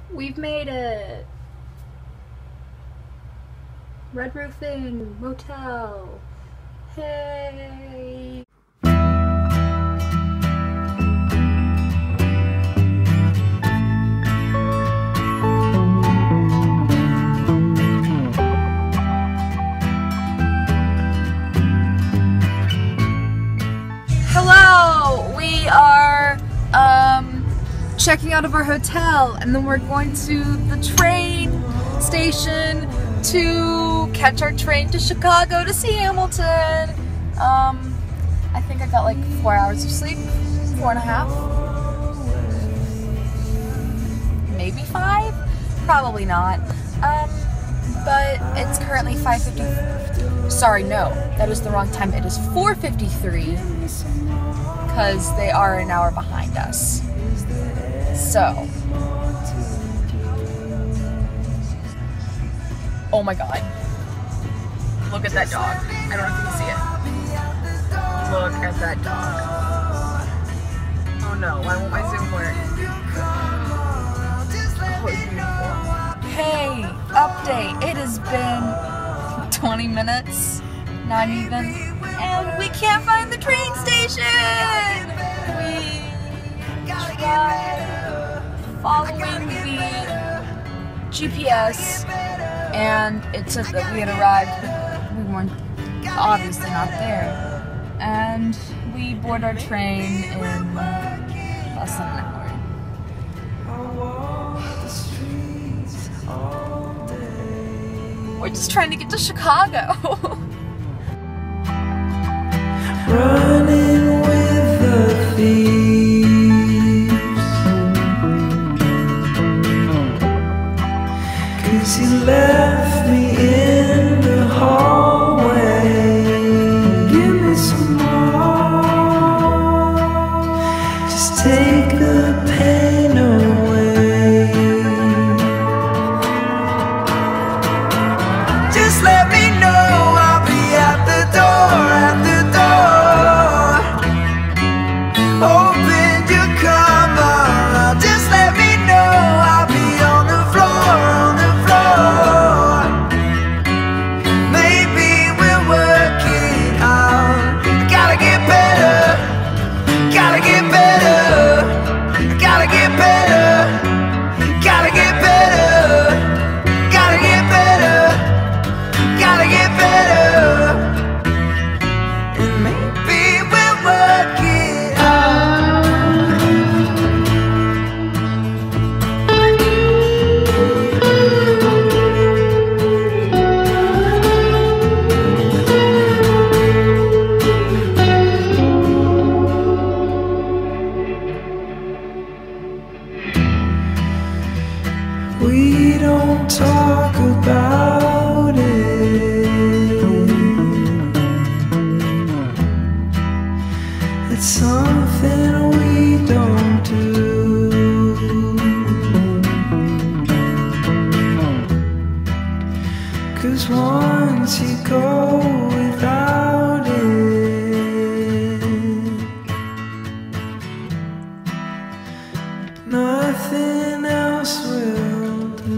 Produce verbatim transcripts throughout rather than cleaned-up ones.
We've made it! Red Roof Inn Motel. Hey! Hello! We are um, checking out of our hotel, and then we're going to the train station to catch our train to Chicago to see Hamilton. Um, I think I got like four hours of sleep, four and a half, maybe five, probably not. Um, but it's currently five fifty. Sorry, no, that is the wrong time. It is four fifty-three because they are an hour behind us. So. Oh my god. Look at that dog. I don't know if you can see it. Look at that dog. Oh no, why won't my zoom work? Oh, it's beautiful. Hey, update. It has been twenty minutes, not even, and we can't find the train station! We tried following the G P S, and it said that we had arrived, but we weren't obviously not there. And we board our train in less than an hour. We're just trying to get to Chicago. Running with the thieves, 'cause you left me in the hallway. Give me some more, just take the pain away. Just let me know, I'll be at the door, at the door. Open your come on, just let me know, I'll be on the floor, on the floor. Maybe we'll work it out. Gotta get better, gotta get better, gotta get better, gotta get better, gotta get better, gotta get better. And maybe we'll work it out. We don't talk about it. It's something we don't do. 'Cause once you go without it, nothing else will do.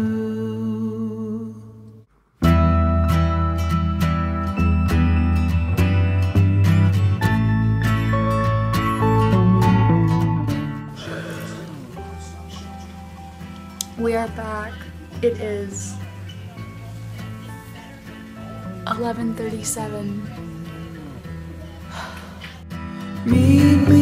We are back. It is eleven thirty-seven. Meet me